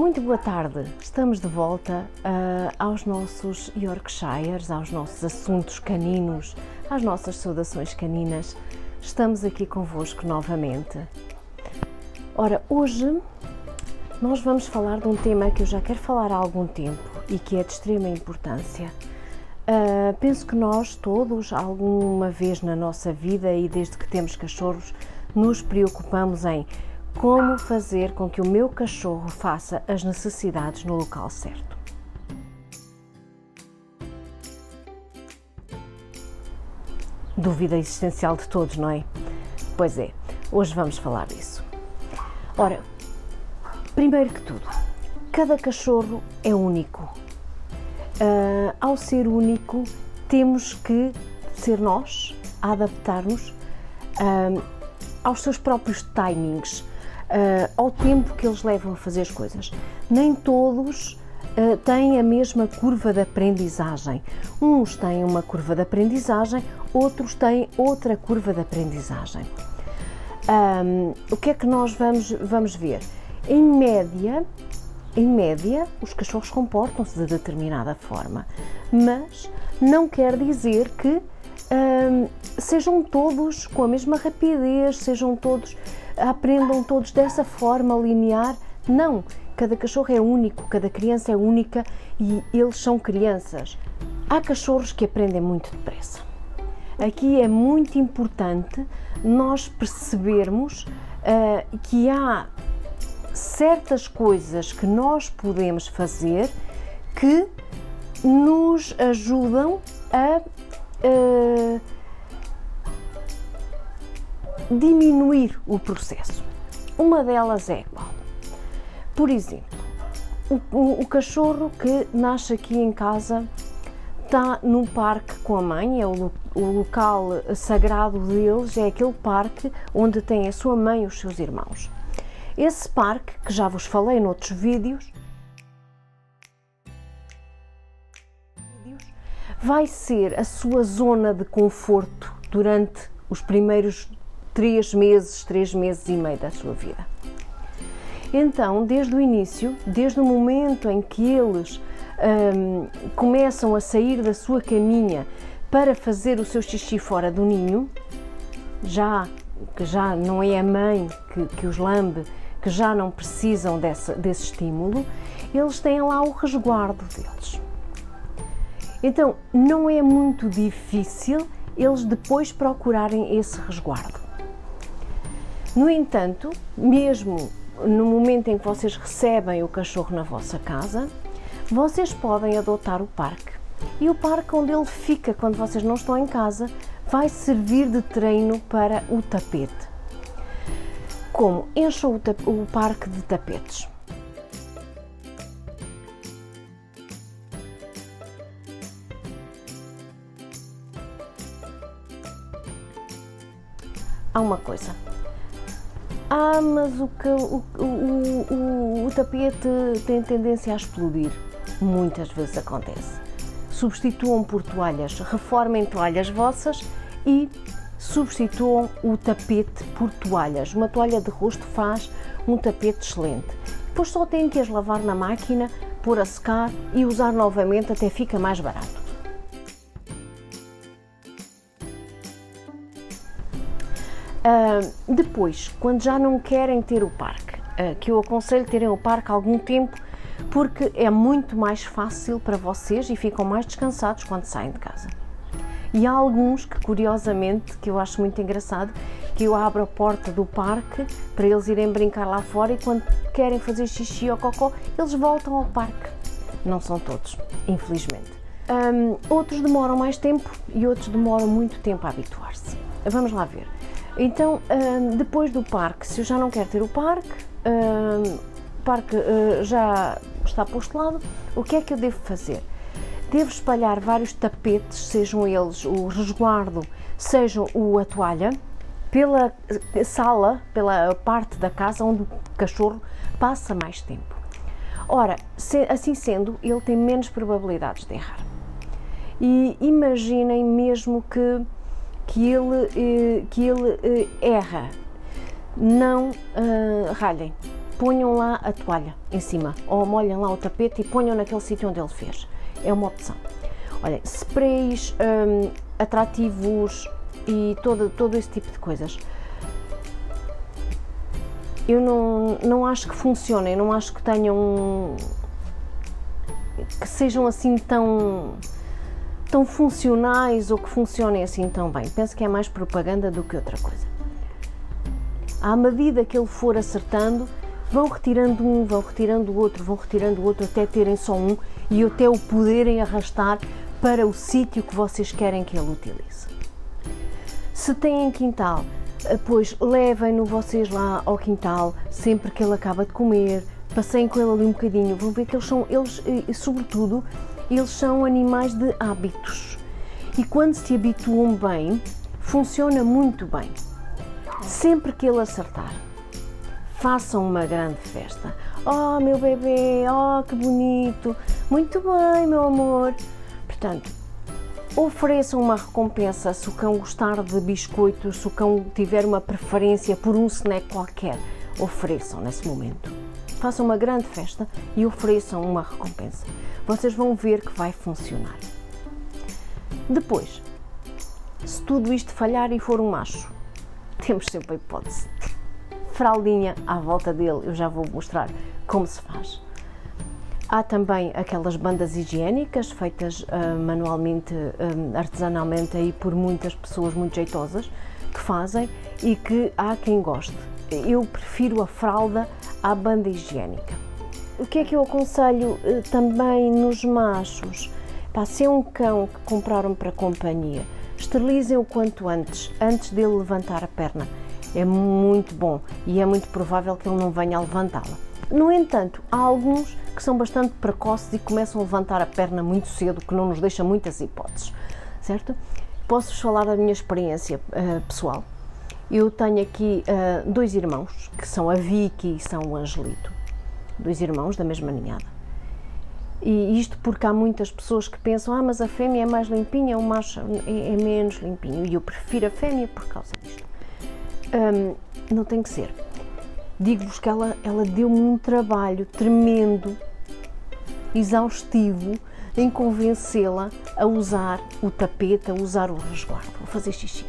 Muito boa tarde, estamos de volta aos nossos Yorkshires, aos nossos assuntos caninos, às nossas saudações caninas. Estamos aqui convosco novamente. Ora, hoje nós vamos falar de um tema que eu já quero falar há algum tempo e que é de extrema importância. Penso que nós todos, alguma vez na nossa vida e desde que temos cachorros, nos preocupamos em como fazer com que o meu cachorro faça as necessidades no local certo. Dúvida existencial de todos, não é? Pois é, hoje vamos falar disso. Ora, primeiro que tudo, cada cachorro é único. Ao ser único, temos que ser nós a adaptar-nos aos seus próprios timings, ao tempo que eles levam a fazer as coisas. Nem todos têm a mesma curva de aprendizagem. Uns têm uma curva de aprendizagem, outros têm outra curva de aprendizagem. O que é que nós vamos ver? Em média, os cachorros comportam-se de determinada forma, mas não quer dizer que sejam todos com a mesma rapidez, aprendam todos dessa forma linear. Não, cada cachorro é único, cada criança é única e eles são crianças. Há cachorros que aprendem muito depressa. Aqui é muito importante nós percebermos que há certas coisas que nós podemos fazer que nos ajudam a diminuir o processo. Uma delas é qual? Por exemplo, o cachorro que nasce aqui em casa está num parque com a mãe, é o local sagrado deles, é aquele parque onde tem a sua mãe e os seus irmãos. Esse parque, que já vos falei noutros vídeos, vai ser a sua zona de conforto durante os primeiros 3 meses e meio da sua vida. Então, desde o início, desde o momento em que eles começam a sair da sua caminha para fazer o seu xixi fora do ninho, que já não é a mãe que os lambe, que já não precisam desse estímulo, eles têm lá o resguardo deles. Então, não é muito difícil eles depois procurarem esse resguardo. No entanto, mesmo no momento em que vocês recebem o cachorro na vossa casa, vocês podem adotar o parque. E o parque onde ele fica quando vocês não estão em casa vai servir de treino para o tapete. Como? Encham o parque de tapetes. Há uma coisa. Mas o tapete tem tendência a explodir. Muitas vezes acontece. Substituam por toalhas, reformem toalhas vossas e substituam o tapete por toalhas. Uma toalha de rosto faz um tapete excelente. Depois só têm que as lavar na máquina, pôr a secar e usar novamente, até fica mais barato. Depois, quando já não querem ter o parque, que eu aconselho terem o parque há algum tempo, porque é muito mais fácil para vocês e ficam mais descansados quando saem de casa. E há alguns que, curiosamente, que eu acho muito engraçado, que eu abro a porta do parque para eles irem brincar lá fora e quando querem fazer xixi ou cocó, eles voltam ao parque. Não são todos, infelizmente. Outros demoram mais tempo e outros demoram muito tempo a habituar-se. Vamos lá ver. Então, depois do parque, se eu já não quero ter o parque já está posto de lado, o que é que eu devo fazer? Devo espalhar vários tapetes, sejam eles o resguardo, sejam a toalha, pela sala, pela parte da casa onde o cachorro passa mais tempo. Ora, assim sendo, ele tem menos probabilidades de errar. E imaginem mesmo que ele erra, não ralhem, ponham lá a toalha em cima, ou molhem lá o tapete e ponham naquele sítio onde ele fez. É uma opção. Olhem, sprays atrativos e todo esse tipo de coisas. Eu não acho que funcionem, não acho que tenham, que sejam assim tão funcionais ou que funcionem assim tão bem. Penso que é mais propaganda do que outra coisa. À medida que ele for acertando, vão retirando um, vão retirando o outro, vão retirando o outro, até terem só um e até o poderem arrastar para o sítio que vocês querem que ele utilize. Se têm quintal, pois levem-no vocês lá ao quintal, sempre que ele acaba de comer, passeiem com ele ali um bocadinho, vão ver que sobretudo, eles são animais de hábitos. E quando se habituam bem, funciona muito bem. Sempre que ele acertar, façam uma grande festa. Oh, meu bebê, oh, que bonito, muito bem, meu amor. Portanto, ofereçam uma recompensa se o cão gostar de biscoitos, se o cão tiver uma preferência por um snack qualquer, ofereçam nesse momento. Façam uma grande festa e ofereçam uma recompensa. Vocês vão ver que vai funcionar. Depois, se tudo isto falhar e for um macho, temos sempre a hipótese. Fraldinha à volta dele, eu já vou mostrar como se faz. Há também aquelas bandas higiênicas feitas manualmente, artesanalmente aí por muitas pessoas muito jeitosas que fazem e que há quem goste. Eu prefiro a fralda à banda higiênica. O que é que eu aconselho também nos machos? Se é um cão que compraram para companhia, esterilizem o quanto antes dele levantar a perna. É muito bom e é muito provável que ele não venha a levantá-la. No entanto, há alguns que são bastante precoces e começam a levantar a perna muito cedo, que não nos deixa muitas hipóteses, certo? Posso-vos falar da minha experiência pessoal. Eu tenho aqui dois irmãos, que são a Vicky e são o Angelito. Dois irmãos da mesma ninhada. E isto porque há muitas pessoas que pensam, mas a fêmea é mais limpinha, o macho é menos limpinho. E eu prefiro a fêmea por causa disto. Não tem que ser. Digo-vos que ela deu-me um trabalho tremendo, exaustivo, em convencê-la a usar o tapete, a usar o resguardo, a fazer xixi.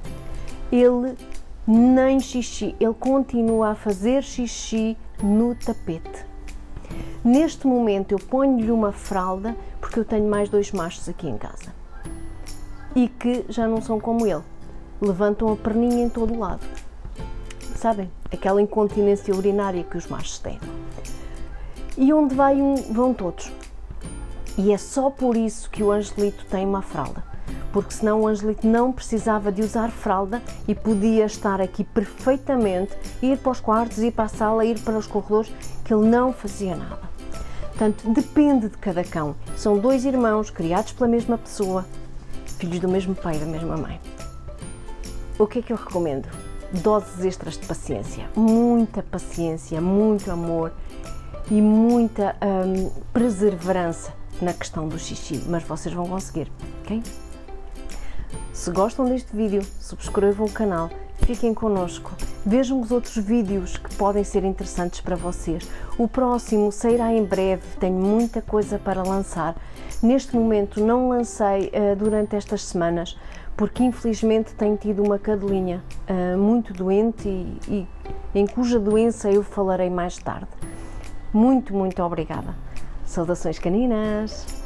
Ele nem xixi, ele continua a fazer xixi no tapete. Neste momento eu ponho-lhe uma fralda, porque eu tenho mais dois machos aqui em casa. E que já não são como ele. Levantam a perninha em todo o lado. Sabem? Aquela incontinência urinária que os machos têm. E onde vai um, vão todos. E é só por isso que o Angelito tem uma fralda. Porque senão o Angelito não precisava de usar fralda e podia estar aqui perfeitamente, ir para os quartos, ir para a sala, ir para os corredores, que ele não fazia nada. Portanto, depende de cada cão. São dois irmãos criados pela mesma pessoa, filhos do mesmo pai e da mesma mãe. O que é que eu recomendo? Doses extras de paciência, muito amor e muita perseverança na questão do xixi, mas vocês vão conseguir, ok? Se gostam deste vídeo, subscrevam o canal, fiquem connosco, vejam os outros vídeos que podem ser interessantes para vocês. O próximo sairá em breve, tenho muita coisa para lançar. Neste momento não lancei durante estas semanas, porque infelizmente tenho tido uma cadelinha muito doente e em cuja doença eu falarei mais tarde. Muito obrigada. Saudações caninas!